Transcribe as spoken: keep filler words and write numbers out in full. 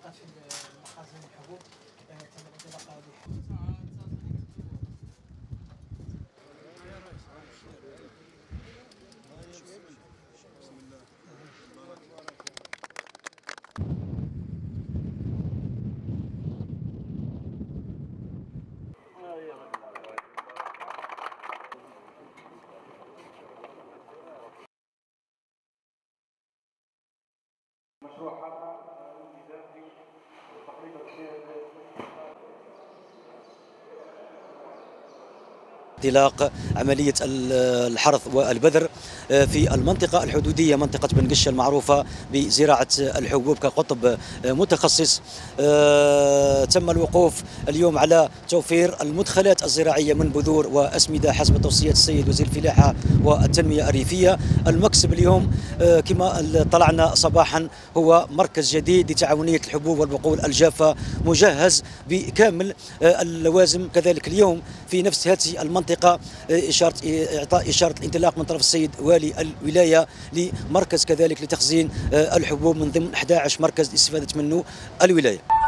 الانطلاقات في مخازن الحبوب تم الانطلاق هذه. مشروع حرة إضافي تقريبا انطلاق عملية الحرث والبذر في المنطقة الحدودية، منطقة بن قشة المعروفة بزراعة الحبوب كقطب متخصص. تم الوقوف اليوم على توفير المدخلات الزراعية من بذور وأسمدة حسب توصية السيد وزير الفلاحة والتنمية الريفية. المكسب اليوم كما طلعنا صباحا هو مركز جديد لتعاونية الحبوب والبقول الجافة مجهز بكامل اللوازم. كذلك اليوم في نفس هذه المنطقة إشارة إعطاء إشارة الانطلاق من طرف السيد والي الولاية لمركز كذلك لتخزين الحبوب من ضمن أحد عشر مركز لاستفادة منه الولاية.